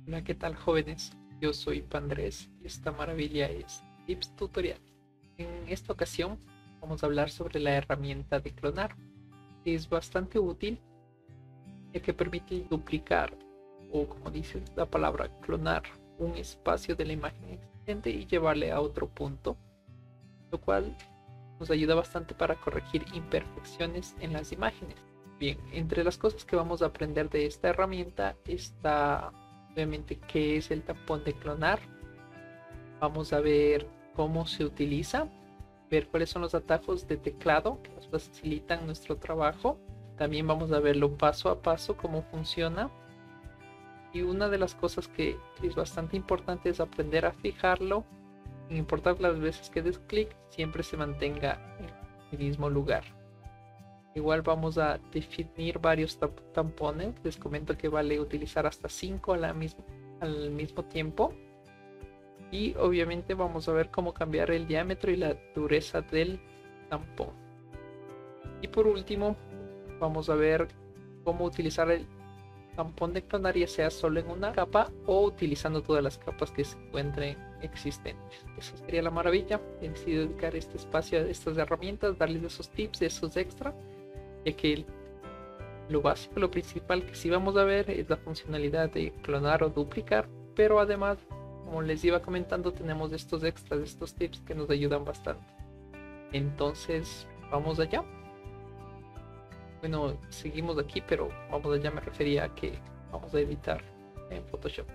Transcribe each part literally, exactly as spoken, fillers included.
Hola, ¿qué tal, jóvenes? Yo soy Pandrés y esta maravilla es Tips Tutorial. En esta ocasión vamos a hablar sobre la herramienta de clonar. Es bastante útil ya que permite duplicar, o como dice la palabra, clonar un espacio de la imagen existente y llevarle a otro punto, lo cual nos ayuda bastante para corregir imperfecciones en las imágenes. Bien, entre las cosas que vamos a aprender de esta herramienta está obviamente qué es el tampón de clonar. Vamos a ver cómo se utiliza, ver cuáles son los atajos de teclado que nos facilitan nuestro trabajo. También vamos a verlo paso a paso cómo funciona. Y una de las cosas que es bastante importante es aprender a fijarlo. Sin importar las veces que des clic, siempre se mantenga en el mismo lugar. Igual vamos a definir varios tampones. Les comento que vale utilizar hasta cinco a la misma, al mismo tiempo. Y obviamente vamos a ver cómo cambiar el diámetro y la dureza del tampón. Y por último, vamos a ver cómo utilizar el tampón de clonar, ya sea solo en una capa o utilizando todas las capas que se encuentren existentes. Eso sería la maravilla. He decidido dedicar este espacio a estas herramientas, darles esos tips, esos extra, ya que lo básico, lo principal que sí vamos a ver es la funcionalidad de clonar o duplicar, pero además, como les iba comentando, tenemos estos extras, estos tips que nos ayudan bastante. Entonces, vamos allá. Bueno, seguimos aquí, pero vamos allá me refería a que vamos a editar en Photoshop.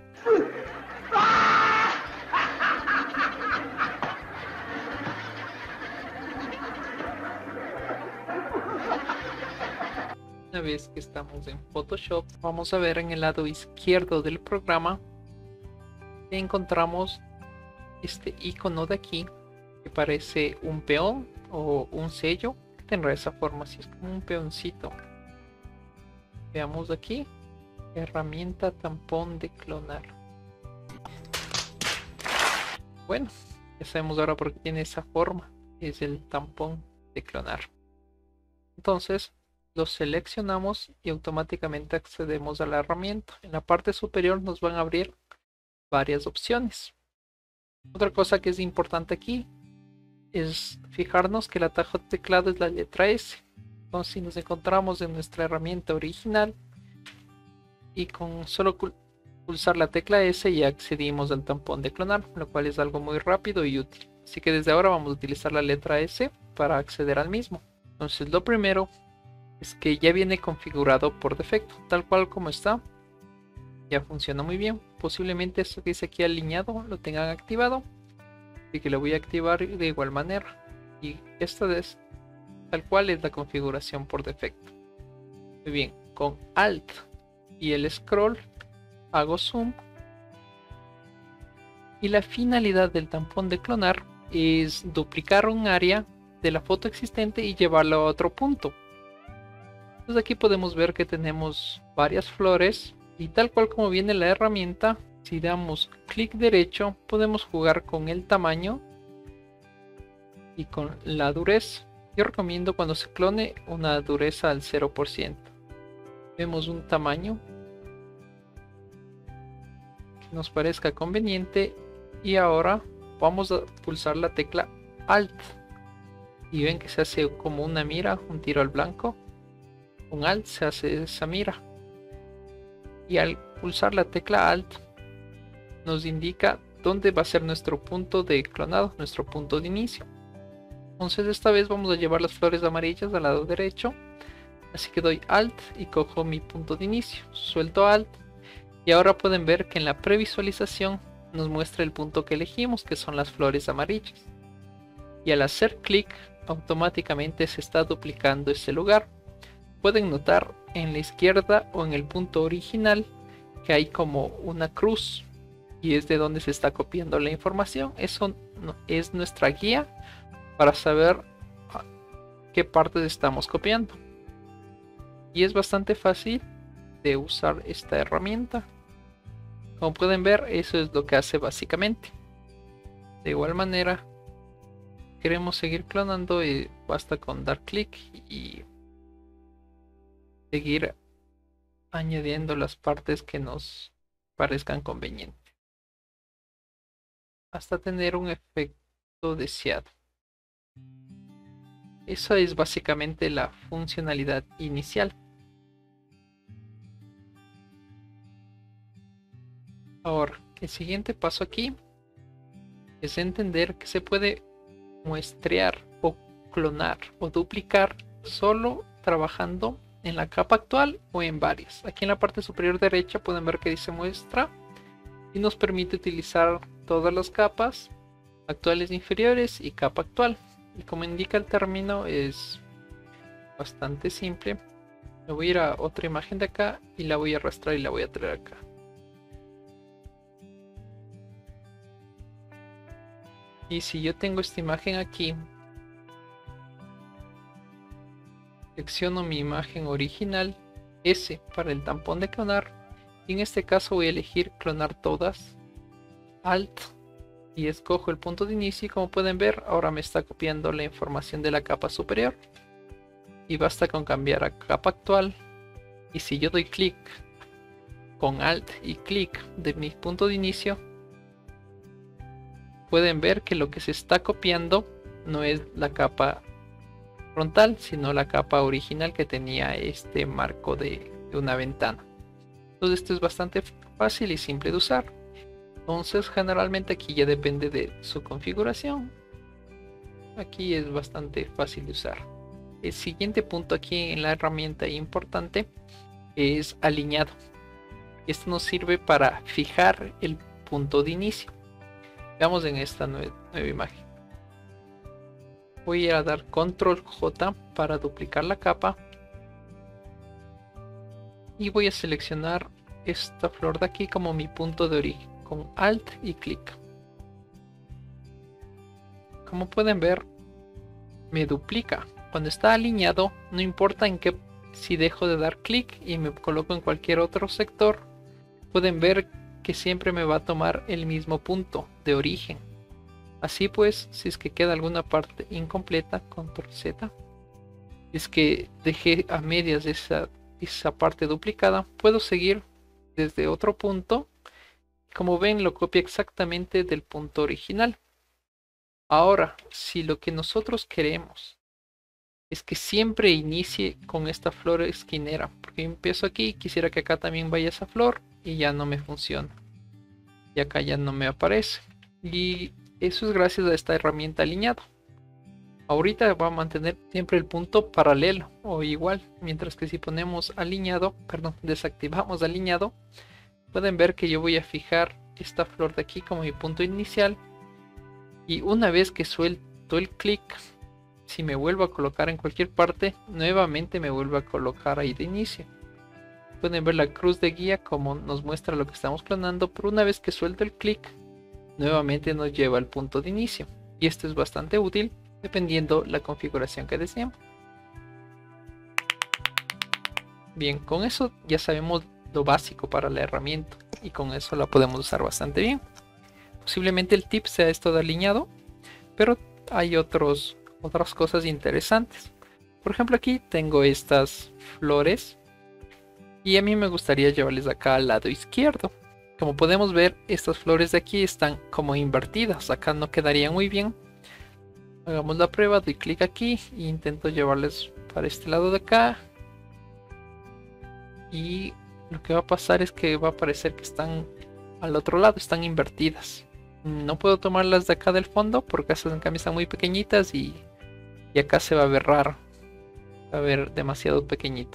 Una vez que estamos en Photoshop, vamos a ver en el lado izquierdo del programa que encontramos este icono de aquí que parece un peón o un sello. Tendrá esa forma, así es como un peoncito. Veamos aquí, herramienta tampón de clonar. Bueno, ya sabemos ahora por qué tiene esa forma, es el tampón de clonar. Entonces lo seleccionamos y automáticamente accedemos a la herramienta. En la parte superior nos van a abrir varias opciones. Otra cosa que es importante aquí es fijarnos que el atajo de teclado es la letra S. Entonces, si nos encontramos en nuestra herramienta original y con solo pulsar la tecla S ya accedimos al tampón de clonar, lo cual es algo muy rápido y útil. Así que desde ahora vamos a utilizar la letra S para acceder al mismo. Entonces, lo primero es que ya viene configurado por defecto, tal cual como está. Ya funciona muy bien. Posiblemente esto que dice aquí alineado lo tengan activado, así que lo voy a activar de igual manera. Y esta es tal cual es la configuración por defecto. Muy bien, con Alt y el scroll hago zoom. Y la finalidad del tampón de clonar es duplicar un área de la foto existente y llevarlo a otro punto. Entonces aquí podemos ver que tenemos varias flores y tal cual como viene la herramienta, si damos clic derecho podemos jugar con el tamaño y con la dureza. Yo recomiendo cuando se clone una dureza al cero por ciento. Vemos un tamaño que nos parezca conveniente y ahora vamos a pulsar la tecla Alt y ven que se hace como una mira, un tiro al blanco. Con Alt se hace esa mira y al pulsar la tecla Alt nos indica dónde va a ser nuestro punto de clonado, nuestro punto de inicio. Entonces esta vez vamos a llevar las flores amarillas al lado derecho, así que doy Alt y cojo mi punto de inicio, suelto Alt y ahora pueden ver que en la previsualización nos muestra el punto que elegimos, que son las flores amarillas, y al hacer clic automáticamente se está duplicando este lugar. Pueden notar en la izquierda o en el punto original que hay como una cruz y es de donde se está copiando la información. Eso es nuestra guía para saber qué partes estamos copiando. Y es bastante fácil de usar esta herramienta. Como pueden ver, eso es lo que hace básicamente. De igual manera, queremos seguir clonando y basta con dar clic y seguir añadiendo las partes que nos parezcan convenientes, hasta tener un efecto deseado. Eso es básicamente la funcionalidad inicial. Ahora, el siguiente paso aquí es entender que se puede muestrear o clonar o duplicar solo trabajando en la capa actual o en varias. Aquí en la parte superior derecha pueden ver que dice muestra y nos permite utilizar todas las capas actuales e inferiores y capa actual. Y como indica el término, es bastante simple. Me voy a ir a otra imagen de acá y la voy a arrastrar y la voy a traer acá. Y si yo tengo esta imagen aquí, selecciono mi imagen original, S para el tampón de clonar, y en este caso voy a elegir clonar todas, Alt, y escojo el punto de inicio, y como pueden ver ahora me está copiando la información de la capa superior, y basta con cambiar a capa actual, y si yo doy clic con Alt y clic de mi punto de inicio, pueden ver que lo que se está copiando no es la capa frontal, sino la capa original que tenía este marco de, de una ventana. Entonces esto es bastante fácil y simple de usar. Entonces generalmente aquí ya depende de su configuración. Aquí es bastante fácil de usar. El siguiente punto aquí en la herramienta importante es alineado. Esto nos sirve para fijar el punto de inicio. Veamos en esta nueva, nueva imagen. Voy a dar control J para duplicar la capa. Y voy a seleccionar esta flor de aquí como mi punto de origen. Con Alt y clic. Como pueden ver, me duplica. Cuando está alineado, no importa en qué, si dejo de dar clic y me coloco en cualquier otro sector, pueden ver que siempre me va a tomar el mismo punto de origen. Así pues, si es que queda alguna parte incompleta, control Z, es que dejé a medias esa, esa parte duplicada, puedo seguir desde otro punto. Como ven, lo copia exactamente del punto original. Ahora, si lo que nosotros queremos es que siempre inicie con esta flor esquinera, porque empiezo aquí, quisiera que acá también vaya esa flor y ya no me funciona. Y acá ya no me aparece. Y eso es gracias a esta herramienta alineado. Ahorita va a mantener siempre el punto paralelo o igual, mientras que si ponemos alineado, perdón, desactivamos alineado, pueden ver que yo voy a fijar esta flor de aquí como mi punto inicial, y una vez que suelto el clic, si me vuelvo a colocar en cualquier parte, nuevamente me vuelvo a colocar ahí de inicio. Pueden ver la cruz de guía como nos muestra lo que estamos clonando, pero una vez que suelto el clic, nuevamente nos lleva al punto de inicio. Y esto es bastante útil dependiendo la configuración que deseemos. Bien, con eso ya sabemos lo básico para la herramienta y con eso la podemos usar bastante bien. Posiblemente el tip sea esto de alineado, pero hay otros, otras cosas interesantes. Por ejemplo, aquí tengo estas flores y a mí me gustaría llevarles acá al lado izquierdo. Como podemos ver, estas flores de aquí están como invertidas, acá no quedarían muy bien. Hagamos la prueba, doy clic aquí e intento llevarles para este lado de acá. Y lo que va a pasar es que va a parecer que están al otro lado, están invertidas. No puedo tomarlas de acá del fondo porque esas en cambio están muy pequeñitas y, y acá se va a ver raro. Va a ver demasiado pequeñitas.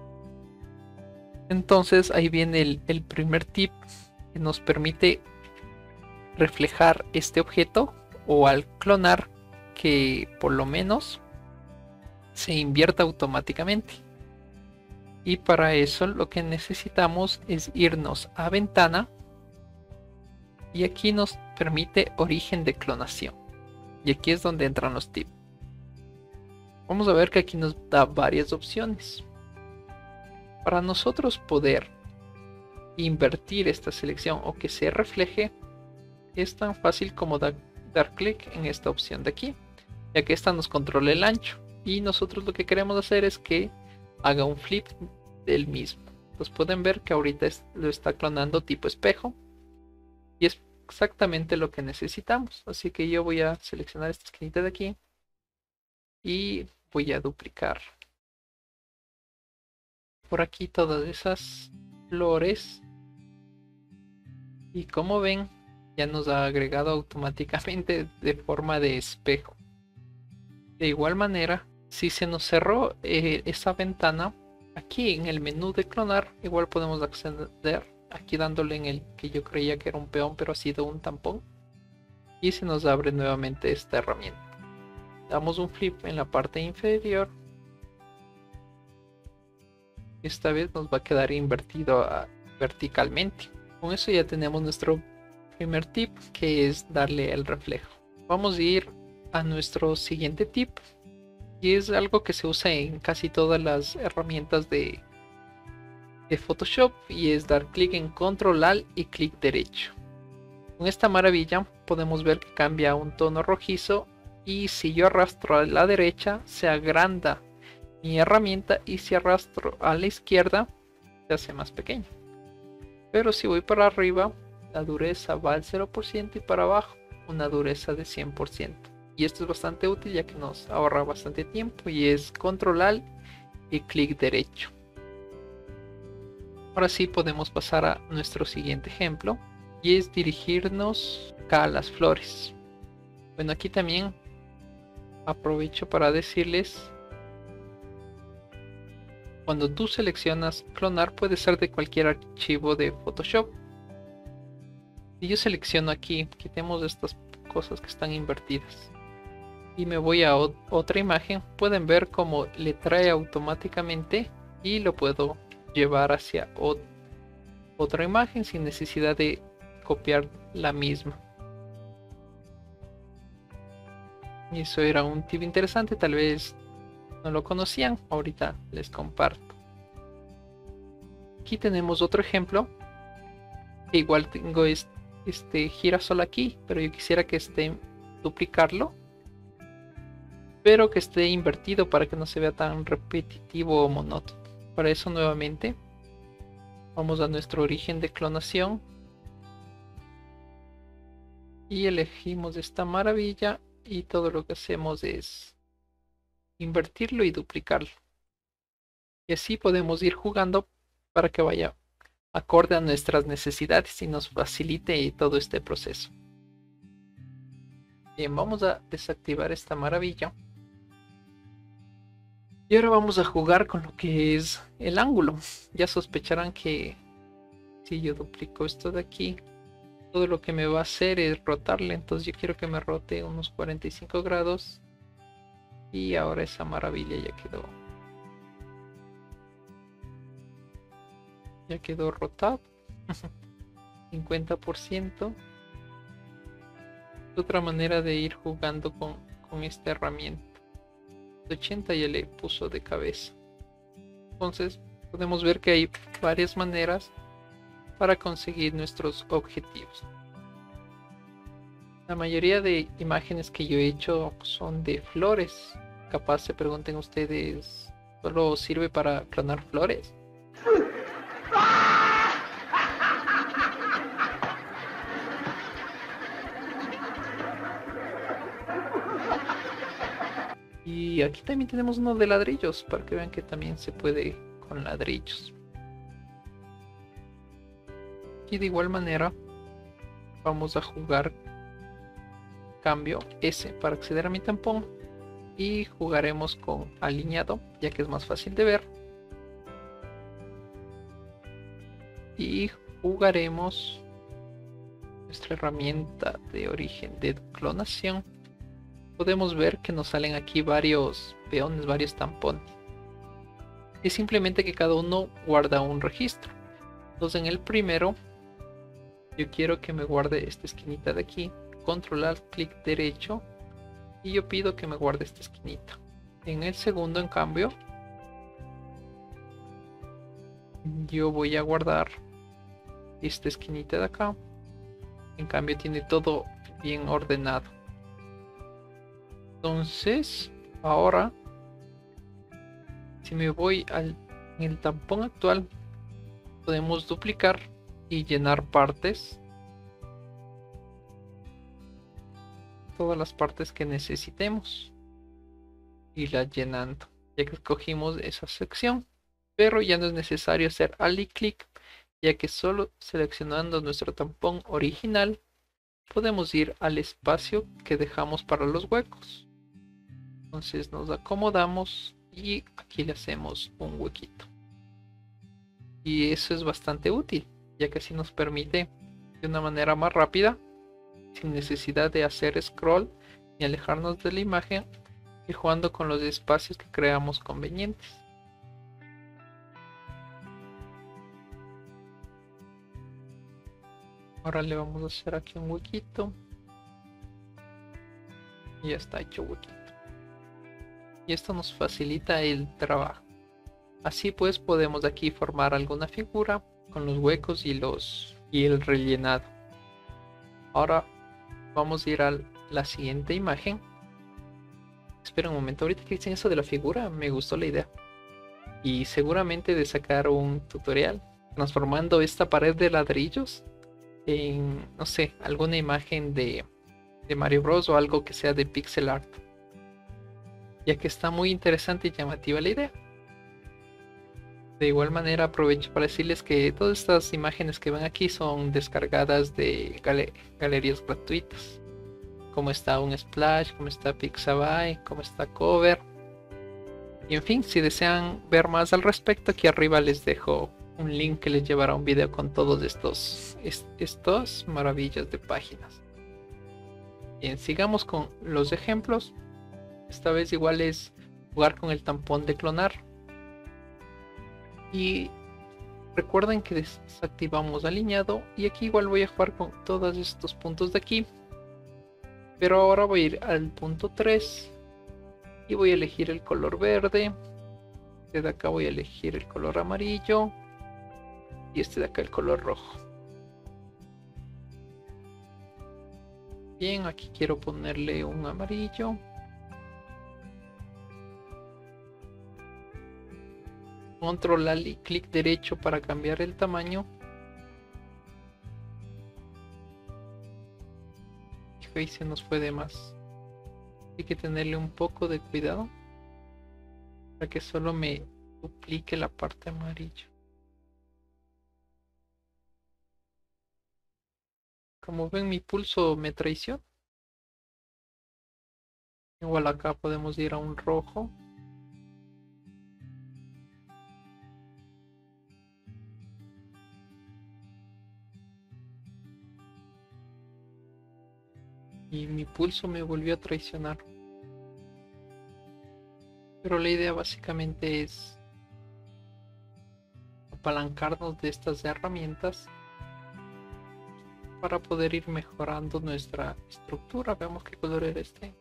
Entonces ahí viene el, el primer tip que nos permite reflejar este objeto, o al clonar que por lo menos se invierta automáticamente. Y para eso lo que necesitamos es irnos a ventana y aquí nos permite origen de clonación, y aquí es donde entran los tips. Vamos a ver que aquí nos da varias opciones. Para nosotros poder invertir esta selección o que se refleje, es tan fácil como da, dar clic en esta opción de aquí, ya que esta nos controla el ancho y nosotros lo que queremos hacer es que haga un flip del mismo. Entonces pueden ver que ahorita es, lo está clonando tipo espejo. Y es exactamente lo que necesitamos. Así que yo voy a seleccionar esta esquinita de aquí. Y voy a duplicar por aquí todas esas flores. Y como ven, ya nos ha agregado automáticamente de forma de espejo. De igual manera, si se nos cerró eh, esa ventana, aquí en el menú de clonar, igual podemos acceder aquí dándole en el que yo creía que era un peón, pero ha sido un tampón. Y se nos abre nuevamente esta herramienta. Damos un flip en la parte inferior. Esta vez nos va a quedar invertido a, verticalmente. Con eso ya tenemos nuestro primer tip, que es darle el reflejo. Vamos a ir a nuestro siguiente tip, y es algo que se usa en casi todas las herramientas de, de Photoshop, y es dar clic en Control Alt y clic derecho. Con esta maravilla podemos ver que cambia a un tono rojizo, y si yo arrastro a la derecha se agranda mi herramienta, y si arrastro a la izquierda se hace más pequeño. Pero si voy para arriba, la dureza va al cero por ciento, y para abajo una dureza de cien por ciento. Y esto es bastante útil ya que nos ahorra bastante tiempo, y es Control Alt y clic derecho. Ahora sí podemos pasar a nuestro siguiente ejemplo, y es dirigirnos acá a las flores. Bueno, aquí también aprovecho para decirles, cuando tú seleccionas clonar, puede ser de cualquier archivo de Photoshop. Si yo selecciono aquí, quitemos estas cosas que están invertidas y me voy a otra imagen, pueden ver cómo le trae automáticamente y lo puedo llevar hacia otra imagen sin necesidad de copiar la misma. Y eso era un tip interesante, tal vez no lo conocían, ahorita les comparto. Aquí tenemos otro ejemplo, que igual tengo este, este girasol aquí, pero yo quisiera que esté duplicarlo, pero que esté invertido para que no se vea tan repetitivo o monótono. Para eso nuevamente vamos a nuestro origen de clonación y elegimos esta maravilla, y todo lo que hacemos es invertirlo y duplicarlo, y así podemos ir jugando para que vaya acorde a nuestras necesidades y nos facilite todo este proceso. Bien, vamos a desactivar esta maravilla y ahora vamos a jugar con lo que es el ángulo. Ya sospecharán que si yo duplico esto de aquí, todo lo que me va a hacer es rotarle, entonces yo quiero que me rote unos cuarenta y cinco grados. Y ahora esa maravilla ya quedó. Ya quedó rotado. cincuenta por ciento. Otra manera de ir jugando con, con esta herramienta. ochenta ya le puso de cabeza. Entonces podemos ver que hay varias maneras para conseguir nuestros objetivos. La mayoría de imágenes que yo he hecho son de flores. Capaz se pregunten ustedes, ¿solo sirve para clonar flores? Y aquí también tenemos uno de ladrillos, para que vean que también se puede con ladrillos. Y de igual manera vamos a jugar cambio S para acceder a mi tampón, y jugaremos con alineado ya que es más fácil de ver, y jugaremos nuestra herramienta de origen de clonación. Podemos ver que nos salen aquí varios peones, varios tampones, y simplemente que cada uno guarda un registro. Entonces en el primero yo quiero que me guarde esta esquinita de aquí, Control Alt clic derecho, y yo pido que me guarde esta esquinita. En el segundo, en cambio, yo voy a guardar esta esquinita de acá. En cambio tiene todo bien ordenado. Entonces ahora, si me voy al en el tampón actual, podemos duplicar y llenar partes, todas las partes que necesitemos, irlas llenando, ya que escogimos esa sección. Pero ya no es necesario hacer alt y clic, ya que solo seleccionando nuestro tampón original podemos ir al espacio que dejamos para los huecos. Entonces nos acomodamos y aquí le hacemos un huequito. Y eso es bastante útil, ya que así nos permite de una manera más rápida, sin necesidad de hacer scroll ni alejarnos de la imagen, y jugando con los espacios que creamos convenientes. Ahora le vamos a hacer aquí un huequito. Y ya está hecho huequito. Y esto nos facilita el trabajo. Así pues podemos aquí formar alguna figura con los huecos y los y el rellenado. Ahora vamos a ir a la siguiente imagen. Espera un momento, ahorita que dicen eso de la figura, me gustó la idea. Y seguramente de sacar un tutorial transformando esta pared de ladrillos en, no sé, alguna imagen de, de Mario Bros o algo que sea de pixel art, ya que está muy interesante y llamativa la idea. De igual manera aprovecho para decirles que todas estas imágenes que ven aquí son descargadas de gal galerías gratuitas, como está Unsplash, como está Pixabay, como está Cover. Y en fin, si desean ver más al respecto, aquí arriba les dejo un link que les llevará a un video con todos estos est estos maravillas de páginas. Bien, sigamos con los ejemplos. Esta vez igual es jugar con el tampón de clonar. Y recuerden que desactivamos alineado, y aquí igual voy a jugar con todos estos puntos de aquí. Pero ahora voy a ir al punto tres y voy a elegir el color verde. Desde acá voy a elegir el color amarillo. Y este de acá el color rojo. Bien, aquí quiero ponerle un amarillo. Control Alt y clic derecho para cambiar el tamaño. Y se nos fue de más. Hay que tenerle un poco de cuidado para que solo me duplique la parte amarilla. Como ven, mi pulso me traiciona. Igual acá podemos ir a un rojo. Y mi pulso me volvió a traicionar. Pero la idea básicamente es apalancarnos de estas herramientas para poder ir mejorando nuestra estructura. Veamos qué color era este.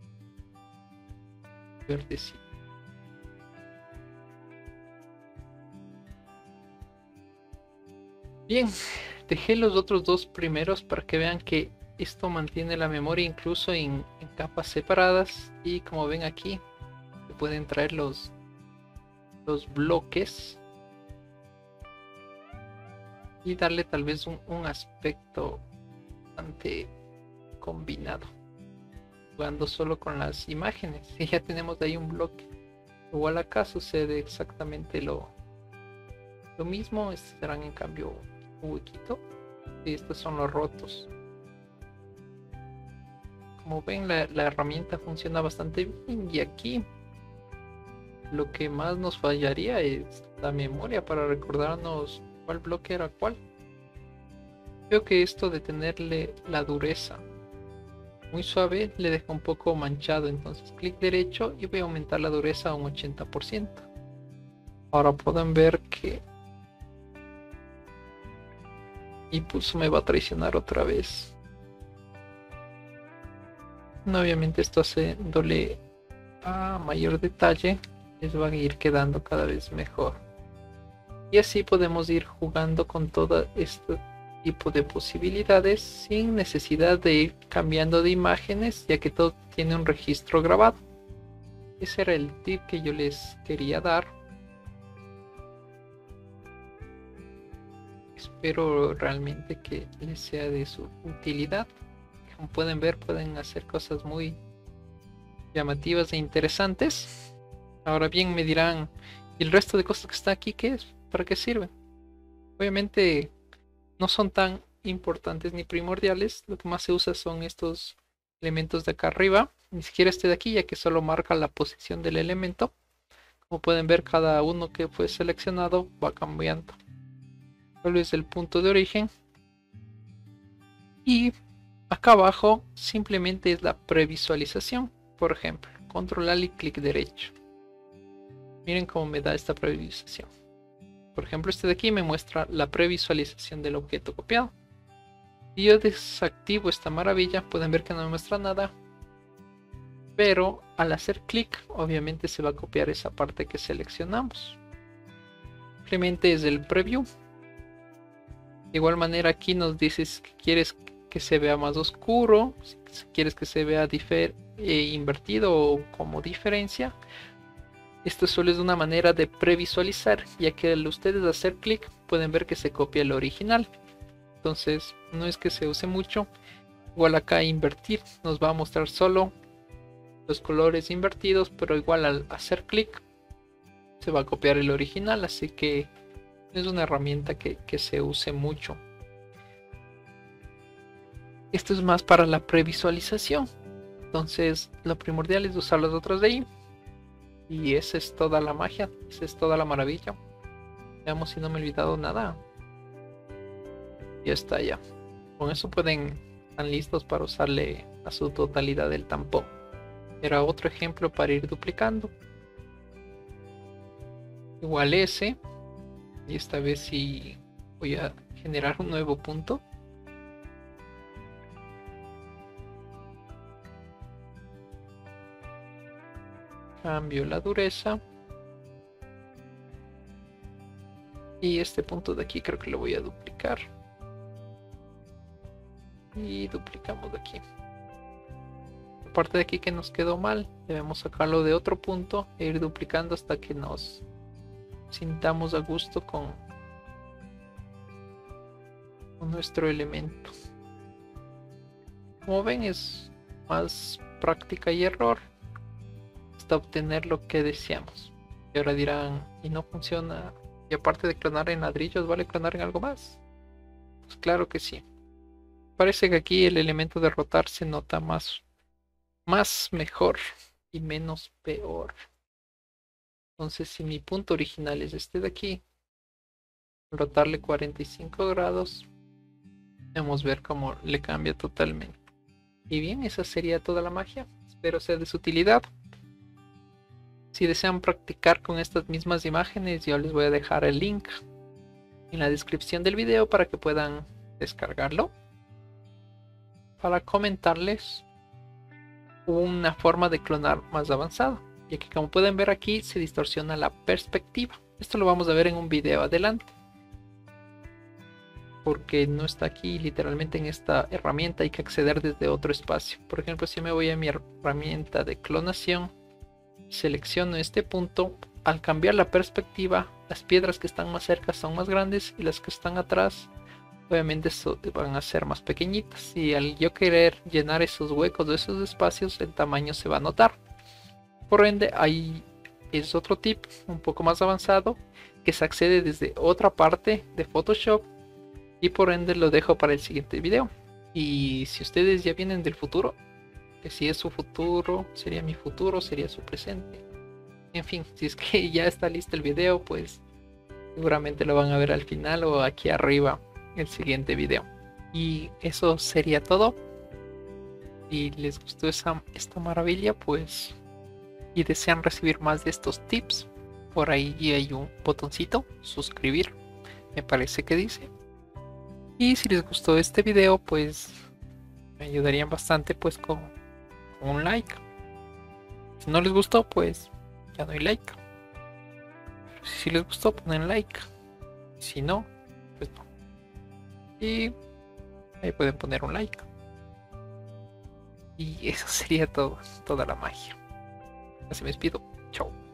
Verdecito. Bien, dejé los otros dos primeros para que vean que esto mantiene la memoria incluso en, en capas separadas. Y como ven aquí, se pueden traer los, los bloques y darle tal vez un, un aspecto bastante combinado, jugando solo con las imágenes. Y ya tenemos ahí un bloque. Igual acá sucede exactamente lo, lo mismo. Estos serán en cambio un huequito y estos son los rotos. Como ven, la, la herramienta funciona bastante bien, y aquí lo que más nos fallaría es la memoria para recordarnos cuál bloque era cuál. Creo que esto de tenerle la dureza muy suave le deja un poco manchado, entonces clic derecho y voy a aumentar la dureza a un ochenta por ciento. Ahora pueden ver que mi pulso me va a traicionar otra vez. No, obviamente esto haciéndole a mayor detalle les va a ir quedando cada vez mejor. Y así podemos ir jugando con todo este tipo de posibilidades sin necesidad de ir cambiando de imágenes, ya que todo tiene un registro grabado. Ese era el tip que yo les quería dar. Espero realmente que les sea de su utilidad. Como pueden ver, pueden hacer cosas muy llamativas e interesantes. Ahora bien, me dirán, ¿y el resto de cosas que está aquí qué es? ¿Para qué sirve? Obviamente no son tan importantes ni primordiales. Lo que más se usa son estos elementos de acá arriba. Ni siquiera este de aquí, ya que solo marca la posición del elemento. Como pueden ver, cada uno que fue seleccionado va cambiando. Solo es el punto de origen. Y acá abajo simplemente es la previsualización. Por ejemplo, control alt y clic derecho. Miren cómo me da esta previsualización. Por ejemplo, este de aquí me muestra la previsualización del objeto copiado. Si yo desactivo esta maravilla, pueden ver que no me muestra nada. Pero al hacer clic, obviamente se va a copiar esa parte que seleccionamos. Simplemente es el preview. De igual manera aquí nos dices que quieres que se vea más oscuro, si quieres que se vea eh, invertido o como diferencia. Esto solo es una manera de previsualizar, ya que al ustedes hacer clic pueden ver que se copia el original. Entonces no es que se use mucho. Igual acá invertir nos va a mostrar solo los colores invertidos, pero igual al hacer clic se va a copiar el original, así que es una herramienta que, que se use mucho. Esto es más para la previsualización, entonces lo primordial es usar los otros de ahí. Y esa es toda la magia, esa es toda la maravilla. Veamos si no me he olvidado nada. Ya está ya. Con eso pueden, están listos para usarle a su totalidad el tampón. Era otro ejemplo para ir duplicando. Igual ese. Y esta vez sí voy a generar un nuevo punto. Cambio la dureza. Y este punto de aquí creo que lo voy a duplicar. Y duplicamos de aquí. La parte de aquí que nos quedó mal, debemos sacarlo de otro punto e ir duplicando hasta que nos sintamos a gusto con, con nuestro elemento. Como ven, es más práctica y error hasta obtener lo que deseamos. Y ahora dirán, ¿y no funciona? Y aparte de clonar en ladrillos, ¿vale clonar en algo más? Pues claro que sí. Parece que aquí el elemento de rotar se nota más, más mejor y menos peor. Entonces, si mi punto original es este de aquí, rotarle cuarenta y cinco grados, podemos ver cómo le cambia totalmente. Y bien, esa sería toda la magia. Espero sea de su utilidad. Si desean practicar con estas mismas imágenes, yo les voy a dejar el link en la descripción del video para que puedan descargarlo. Para comentarles una forma de clonar más avanzada, ya que como pueden ver aquí se distorsiona la perspectiva. Esto lo vamos a ver en un video adelante, porque no está aquí literalmente en esta herramienta, hay que acceder desde otro espacio. Por ejemplo, si me voy a mi herramienta de clonación, selecciono este punto, al cambiar la perspectiva, las piedras que están más cerca son más grandes y las que están atrás obviamente van a ser más pequeñitas, y al yo querer llenar esos huecos de esos espacios, el tamaño se va a notar. Por ende, ahí es otro tip un poco más avanzado que se accede desde otra parte de Photoshop, y por ende lo dejo para el siguiente video. Y si ustedes ya vienen del futuro, que si es su futuro, sería mi futuro, sería su presente. En fin, si es que ya está listo el video, pues seguramente lo van a ver al final o aquí arriba el siguiente video. Y eso sería todo. Si les gustó esa, esta maravilla, pues, y desean recibir más de estos tips, por ahí hay un botoncito, suscribir, me parece que dice. Y si les gustó este video, pues me ayudarían bastante pues con, con un like. Si no les gustó, pues ya no hay like. Si les gustó, ponen like. Si no, pues no. Y ahí pueden poner un like. Y eso sería todo, toda la magia. Así me despido. Chao.